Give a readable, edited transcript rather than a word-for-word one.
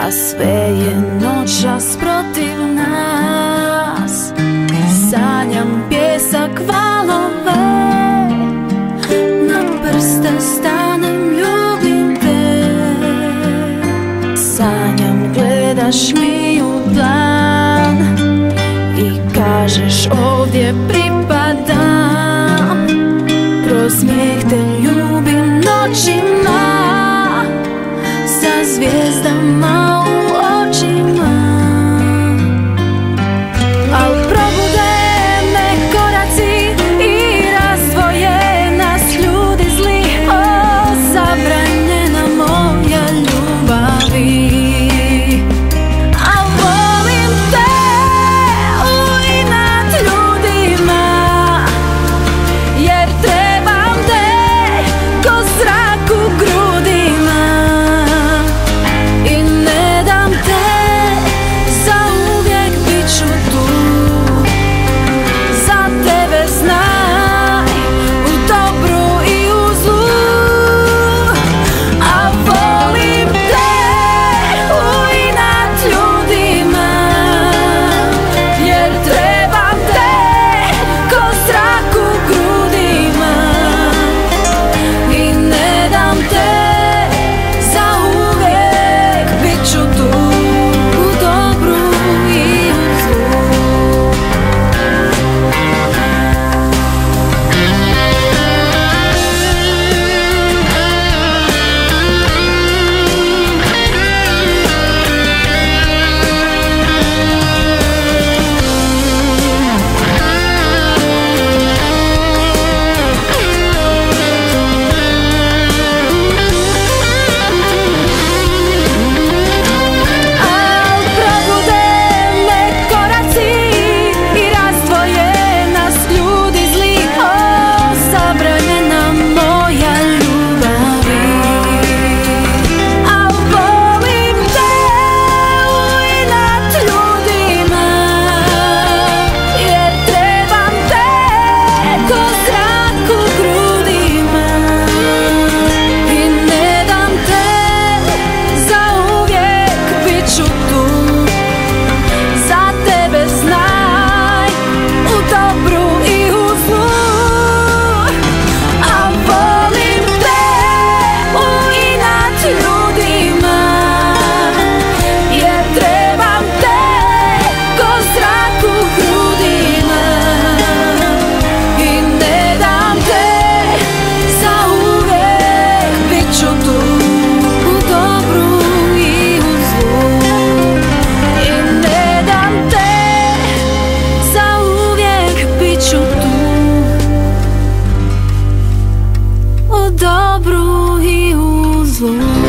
a sve je noćas protiv nas. Sanjam pjesak valove, na prste stanem, ljubim te. Sanjam gledaš mi u plan i kažeš ovdje pripadam. Kroz smijeh te ljubim noćima, sa zvijezdama u očima. Al probude me koraci i razdvoje nas ljudi zli. O, zabranjena moja ljubavi. Al volim te u inat ljudima, jer trebam te ko zrak u grudima. I ne dam te, zauvijek bit ću tu. Za tebe znaj, u dobru i u zlu. A volim te u inat ljudima, jer trebam te ko zrak u grudima. I ne dam te, zauvijek bit ću tu, u dobru i u zlu. Al probude me koraci i razdvoje nas ljudi zli. O, zabranjena moja ljubavi. Al volim te u inat ljudima, jer trebam te ko zrak u grudima. I ne dam te, zauvijek bit ću tu. Za tebe znaj, u dobru i u zlu. A volim te u inat ljudima, jer trebam te ko zrak u grudima. I ne dam te, zauvijek bit ću tu, u dobru i u zlu. I ne dam te, zauvijek bit ću tu, u dobru i u zlu.